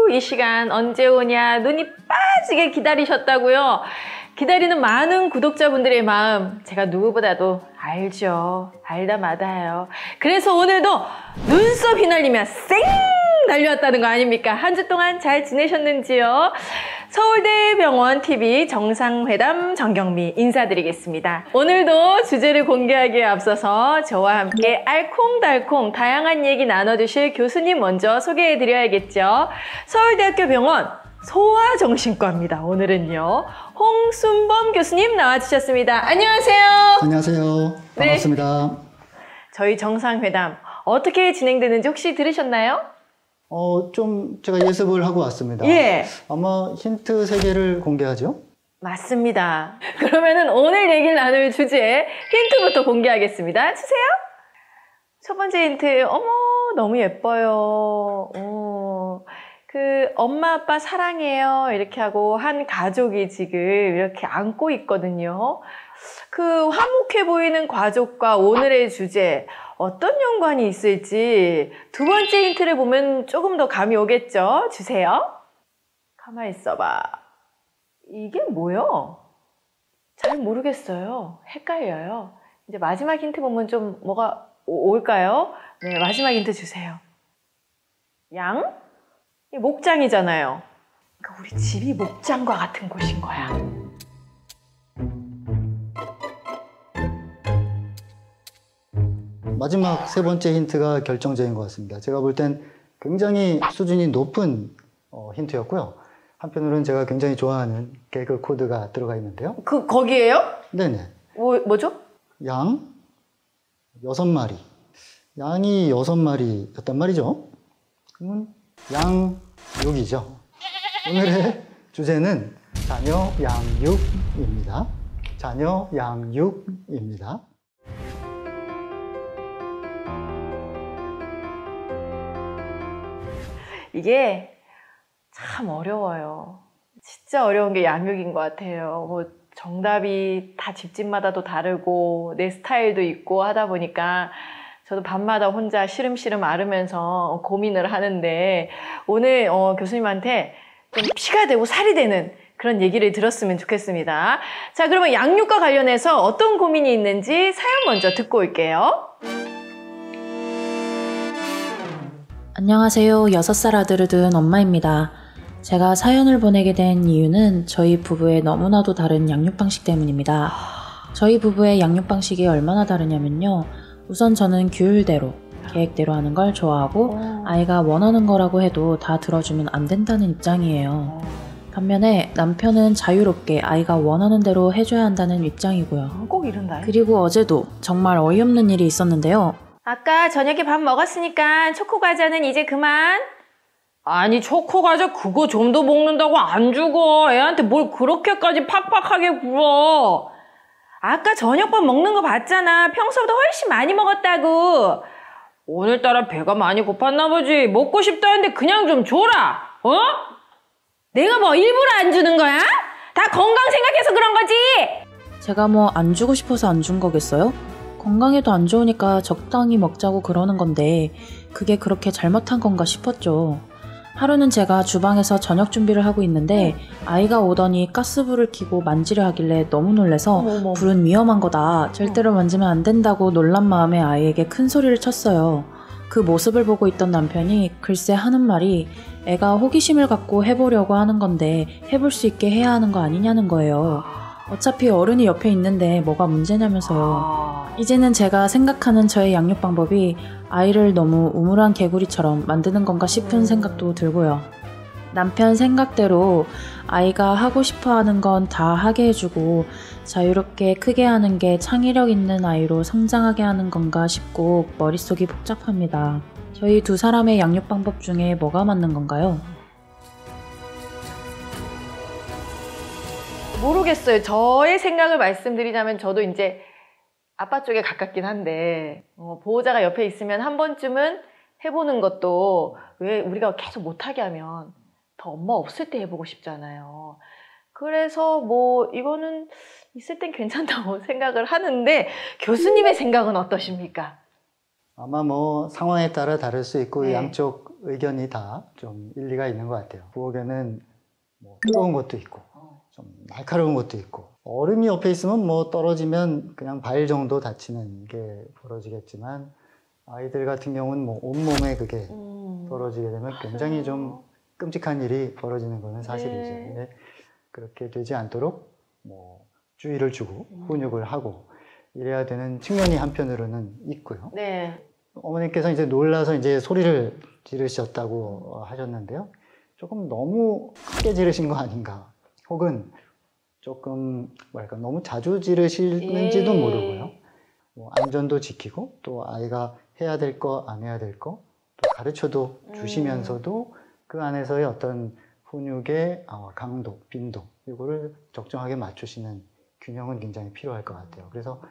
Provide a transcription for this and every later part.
이 시간 언제 오냐 눈이 빠지게 기다리셨다고요? 기다리는 많은 구독자분들의 마음 제가 누구보다도 알죠. 알다 마다요. 그래서 오늘도 눈썹 휘날리며 쌩 달려왔다는 거 아닙니까? 한 주 동안 잘 지내셨는지요? 서울대병원 TV 정상회담 정경미 인사드리겠습니다. 오늘도 주제를 공개하기에 앞서서 저와 함께 알콩달콩 다양한 얘기 나눠주실 교수님 먼저 소개해드려야겠죠. 서울대학교 병원 소아정신과입니다. 오늘은요. 홍순범 교수님 나와주셨습니다. 안녕하세요. 안녕하세요. 반갑습니다. 네. 저희 정상회담 어떻게 진행되는지 혹시 들으셨나요? 좀 제가 예습을 하고 왔습니다. 예. 아마 힌트 3개를 공개하죠? 맞습니다. 그러면은 오늘 얘기를 나눌 주제 힌트부터 공개하겠습니다. 주세요. 첫 번째 힌트. 어머, 너무 예뻐요. 엄마 아빠 사랑해요 이렇게 하고 한 가족이 지금 이렇게 안고 있거든요. 그 화목해 보이는 가족과 오늘의 주제 어떤 연관이 있을지 두 번째 힌트를 보면 조금 더 감이 오겠죠? 주세요. 가만히 있어봐. 이게 뭐요? 잘 모르겠어요. 헷갈려요. 이제 마지막 힌트 보면 좀 뭐가 올까요? 네, 마지막 힌트 주세요. 양? 이 목장이잖아요. 그러니까 우리 집이 목장과 같은 곳인 거야. 마지막 3번째 힌트가 결정적인 것 같습니다. 제가 볼 땐 굉장히 수준이 높은 힌트였고요. 한편으로는 제가 굉장히 좋아하는 개그 코드가 들어가 있는데요. 거기에요? 네네. 뭐죠? 양 6마리. 양이 6마리였단 말이죠. 그러면 양육이죠. 오늘의 주제는 자녀 양육입니다. 자녀 양육입니다. 이게 참 어려워요. 진짜 어려운 게 양육인 것 같아요. 뭐 정답이 다 집집마다도 다르고 내 스타일도 있고 하다 보니까 저도 밤마다 혼자 시름시름 앓으면서 고민을 하는데 오늘 교수님한테 좀 피가 되고 살이 되는 그런 얘기를 들었으면 좋겠습니다. 자, 그러면 양육과 관련해서 어떤 고민이 있는지 사연 먼저 듣고 올게요. 안녕하세요. 6살 아들을 둔 엄마입니다. 제가 사연을 보내게 된 이유는 저희 부부의 너무나도 다른 양육 방식 때문입니다. 저희 부부의 양육 방식이 얼마나 다르냐면요. 우선 저는 규율대로, 계획대로 하는 걸 좋아하고 아이가 원하는 거라고 해도 다 들어주면 안 된다는 입장이에요. 반면에 남편은 자유롭게 아이가 원하는 대로 해줘야 한다는 입장이고요. 꼭 이런다. 그리고 어제도 정말 어이없는 일이 있었는데요. 아까 저녁에 밥 먹었으니까 초코과자는 이제 그만. 아니 초코과자 그거 좀 더 먹는다고 안 주고 애한테 뭘 그렇게까지 팍팍하게 굴어. 아까 저녁밥 먹는 거 봤잖아. 평소보다 훨씬 많이 먹었다고. 오늘따라 배가 많이 고팠나 보지. 먹고 싶다는데 그냥 좀 줘라. 내가 뭐 일부러 안 주는 거야? 다 건강 생각해서 그런 거지. 제가 뭐 안 주고 싶어서 안 준 거겠어요? 건강에도 안 좋으니까 적당히 먹자고 그러는 건데 그게 그렇게 잘못한 건가 싶었죠. 하루는 제가 주방에서 저녁 준비를 하고 있는데 아이가 오더니 가스불을 켜고 만지려 하길래 너무 놀래서 불은 위험한 거다. 절대로 만지면 안 된다고 놀란 마음에 아이에게 큰 소리를 쳤어요. 그 모습을 보고 있던 남편이 글쎄 하는 말이 애가 호기심을 갖고 해보려고 하는 건데 해볼 수 있게 해야 하는 거 아니냐는 거예요. 어차피 어른이 옆에 있는데 뭐가 문제냐면서요. 이제는 제가 생각하는 저의 양육 방법이 아이를 너무 우물한 개구리처럼 만드는 건가 싶은 생각도 들고요. 남편 생각대로 아이가 하고 싶어 하는 건 다 하게 해주고 자유롭게 크게 하는 게 창의력 있는 아이로 성장하게 하는 건가 싶고 머릿속이 복잡합니다. 저희 두 사람의 양육 방법 중에 뭐가 맞는 건가요? 모르겠어요. 저의 생각을 말씀드리자면 저도 이제 아빠 쪽에 가깝긴 한데 보호자가 옆에 있으면 한 번쯤은 해보는 것도 왜 우리가 계속 못하게 하면 더 엄마 없을 때 해보고 싶잖아요. 그래서 뭐 이거는 있을 땐 괜찮다고 생각을 하는데 교수님의 생각은 어떠십니까? 아마 뭐 상황에 따라 다를 수 있고 네. 양쪽 의견이 다 좀 일리가 있는 것 같아요. 부엌에는 뭐 뜨거운 것도 있고 좀 날카로운 것도 있고 얼음이 옆에 있으면 뭐 떨어지면 그냥 발 정도 다치는 게 벌어지겠지만 아이들 같은 경우는 뭐 온몸에 그게 떨어지게 되면 굉장히 좀 끔찍한 일이 벌어지는 것은 사실이죠. 네. 근데 그렇게 되지 않도록 뭐 주의를 주고 훈육을 하고 이래야 되는 측면이 한편으로는 있고요. 네. 어머니께서 이제 놀라서 이제 소리를 지르셨다고 하셨는데요. 조금 너무 크게 지르신 거 아닌가? 혹은 조금 뭐랄까 너무 자주 지르시는지도 예. 모르고요. 뭐 안전도 지키고 또 아이가 해야 될 거 안 해야 될 거 또 가르쳐도 주시면서도 그 안에서의 어떤 훈육의 강도, 빈도 이거를 적정하게 맞추시는 균형은 굉장히 필요할 것 같아요. 그래서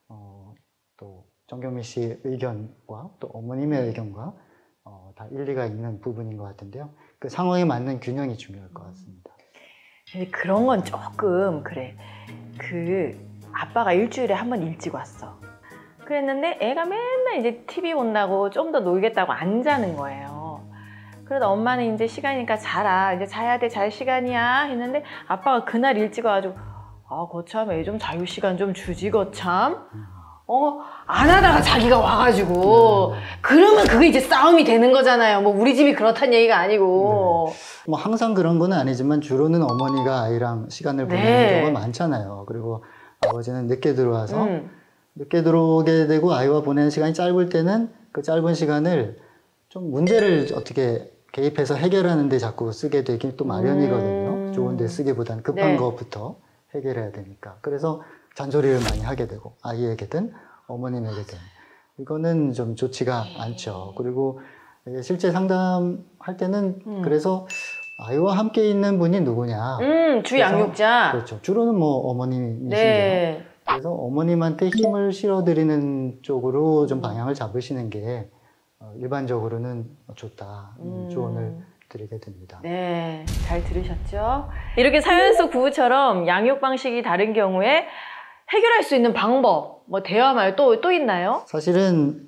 또 정경미 씨의 의견과 또 어머님의 의견과 다 일리가 있는 부분인 것 같은데요. 그 상황에 맞는 균형이 중요할 것 같습니다. 근데 그런 건 조금 그래. 그 아빠가 일주일에 한 번 일찍 왔어. 그랬는데 애가 맨날 이제 TV 본다고 좀 더 놀겠다고 안 자는 거예요. 그러다 엄마는 이제 시간이니까 자라. 이제 자야 돼. 잘 시간이야. 했는데 아빠가 그날 일찍 와가지고 거참 애 좀 자유 시간 좀 주지 거참. 안 하다가 자기가 와가지고 그러면 그게 이제 싸움이 되는 거잖아요. 뭐 우리 집이 그렇다는 얘기가 아니고. 뭐 항상 그런 건 아니지만 주로는 어머니가 아이랑 시간을 보내는 네. 경우가 많잖아요. 그리고 아버지는 늦게 들어와서 늦게 들어오게 되고 아이와 보내는 시간이 짧을 때는 그 짧은 시간을 좀 문제를 어떻게 개입해서 해결하는 데 자꾸 쓰게 되긴 또 마련이거든요. 좋은 데 쓰기보단 급한 네. 것부터 해결해야 되니까. 그래서 잔소리를 많이 하게 되고 아이에게든 어머님에게든 이거는 좀 좋지가 않죠. 그리고 실제 상담할 때는 그래서 아이와 함께 있는 분이 누구냐. 주 양육자. 그렇죠. 주로는 뭐 어머님이신데요. 네. 그래서 어머님한테 힘을 실어드리는 쪽으로 좀 방향을 잡으시는 게 일반적으로는 좋다. 조언을 드리게 됩니다. 네, 잘 들으셨죠? 이렇게 사연 속 부부처럼 양육 방식이 다른 경우에 해결할 수 있는 방법, 뭐 대화 말고 또 있나요? 사실은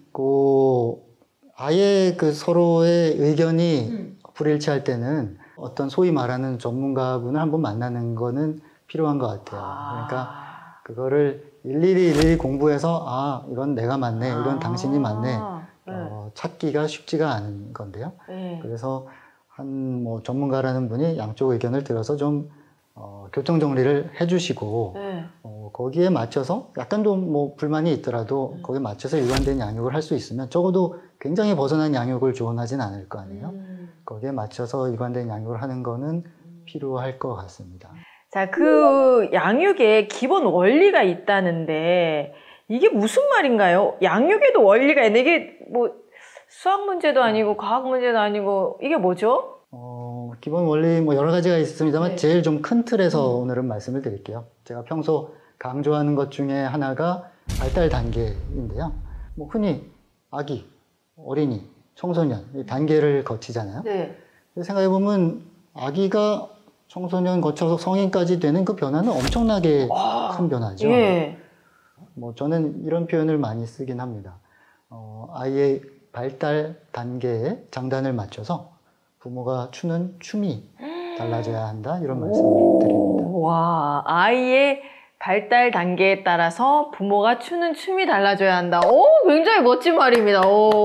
아예 그 서로의 의견이 불일치할 때는 어떤 소위 말하는 전문가분을 한번 만나는 거는 필요한 것 같아요. 그러니까 그거를 일일이 공부해서 이건 내가 맞네, 이건 당신이 맞네 찾기가 쉽지가 않은 건데요. 네. 그래서 뭐 전문가라는 분이 양쪽 의견을 들어서 좀 교통 정리를 해주시고 네. 거기에 맞춰서 약간도 뭐 불만이 있더라도 거기에 맞춰서 일관된 양육을 할 수 있으면 적어도 굉장히 벗어난 양육을 조언하진 않을 거 아니에요. 거기에 맞춰서 일관된 양육을 하는 거는 필요할 것 같습니다. 자, 그 양육에 기본 원리가 있다는데 이게 무슨 말인가요? 양육에도 원리가 있는데 이게 뭐 수학 문제도 아니고 과학 문제도 아니고 이게 뭐죠? 기본 원리 뭐 여러 가지가 있습니다만 네. 제일 좀 큰 틀에서 오늘은 말씀을 드릴게요. 제가 평소 강조하는 것 중에 하나가 발달 단계인데요. 뭐 흔히 아기, 어린이, 청소년 이 단계를 거치잖아요. 네. 생각해 보면 아기가 청소년 거쳐서 성인까지 되는 그 변화는 엄청나게 큰 변화죠. 예. 뭐 저는 이런 표현을 많이 쓰긴 합니다. 아이의 발달 단계에 장단을 맞춰서 부모가 추는 춤이 달라져야 한다 이런 말씀을 드립니다. 와, 아이의 발달 단계에 따라서 부모가 추는 춤이 달라져야 한다. 굉장히 멋진 말입니다.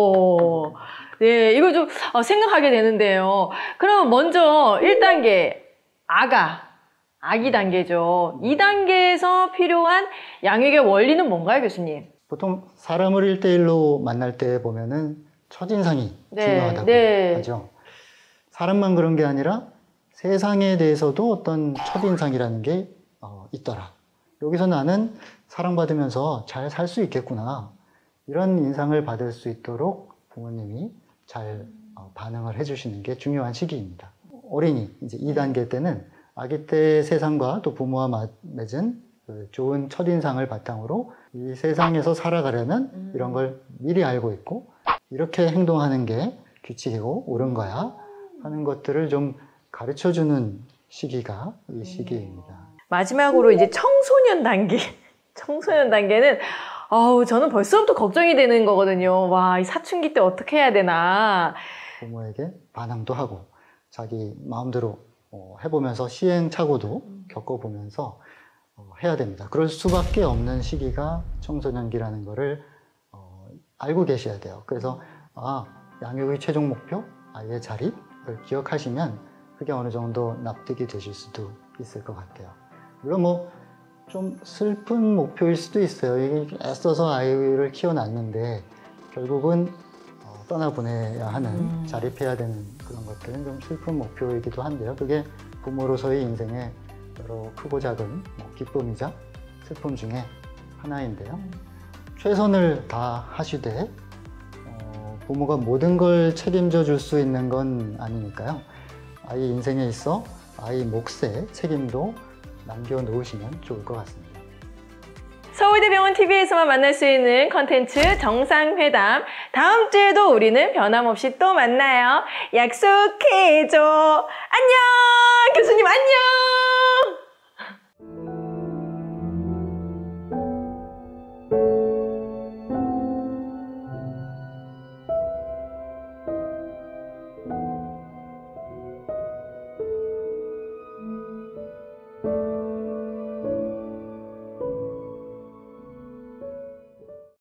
네, 이거 좀 생각하게 되는데요. 그럼 먼저 1단계 아기 단계죠. 2단계에서 필요한 양육의 원리는 뭔가요, 교수님? 보통 사람을 1대1로 만날 때 보면은 첫인상이 중요하다고 하죠. 사람만 그런 게 아니라 세상에 대해서도 어떤 첫인상이라는 게 있더라. 여기서 나는 사랑받으면서 잘 살 수 있겠구나. 이런 인상을 받을 수 있도록 부모님이 잘 반응을 해주시는 게 중요한 시기입니다. 어린이, 이제 2단계 때는 아기 때 세상과 또 부모와 맺은 그 좋은 첫인상을 바탕으로 이 세상에서 살아가려면 이런 걸 미리 알고 있고 이렇게 행동하는 게 규칙이고 옳은 거야 하는 것들을 좀 가르쳐주는 시기가 이 시기입니다. 마지막으로 이제 청소년 단계. 청소년 단계는 저는 벌써부터 걱정이 되는 거거든요. 와, 이 사춘기 때 어떻게 해야 되나. 부모에게 반항도 하고 자기 마음대로 해보면서 시행착오도 겪어보면서 해야 됩니다. 그럴 수밖에 없는 시기가 청소년기라는 거를 알고 계셔야 돼요. 그래서 양육의 최종 목표, 아이의 자립을 기억하시면 그게 어느 정도 납득이 되실 수도 있을 것 같아요. 물론 좀 슬픈 목표일 수도 있어요. 이게 애써서 아이를 키워놨는데 결국은 떠나보내야 하는, 자립해야 되는 그런 것들은 좀 슬픈 목표이기도 한데요. 그게 부모로서의 인생의 여러 크고 작은 기쁨이자 슬픔 중에 하나인데요. 최선을 다하시되 부모가 모든 걸 책임져 줄 수 있는 건 아니니까요. 아이 인생에 있어 아이 몫의 책임도 남겨놓으시면 좋을 것 같습니다. 서울대병원 TV에서만 만날 수 있는 컨텐츠 정상회담. 다음 주에도 우리는 변함없이 또 만나요. 약속해줘. 안녕!